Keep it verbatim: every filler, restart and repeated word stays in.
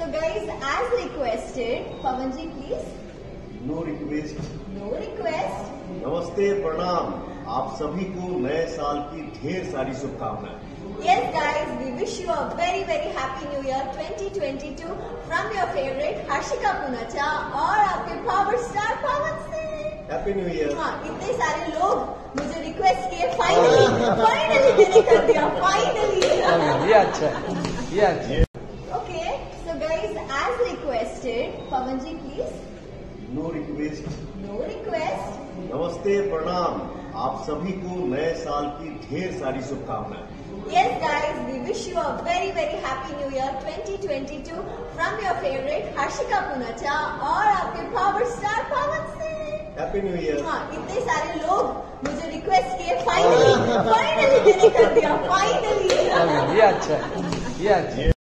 So guys, as requested, Pavanji please. No request. No request. नमस्ते, प्रणाम। आप सभी को नए साल की ढेर सारी शुभकामनाएं। Yes guys, we wish you a very very happy new year twenty twenty-two from your favorite Harshika Punacha और आपके power star Pavan Singh. Happy new year. हाँ, इतने सारे लोग मुझे रिक्वेस्ट किए, फाइनली फाइनली मैंने कर दिया, फाइनली। ये अच्छा है, ये अच्छा है। Okay, so guys, as requested, Pavanji please. No request. No request. नमस्ते, प्रणाम। आप सभी को नए साल की ढेर सारी शुभकामनाएं। Yes guys, we wish you a very very happy new year twenty twenty-two from your favorite Harshika Punacha और आपके power star Pavan Singh. Happy new year. हाँ, इतने सारे लोग मुझे रिक्वेस्ट किए, फाइनली फाइनली मैंने कर दिया, फाइनली। ये अच्छा है, ये अच्छा है।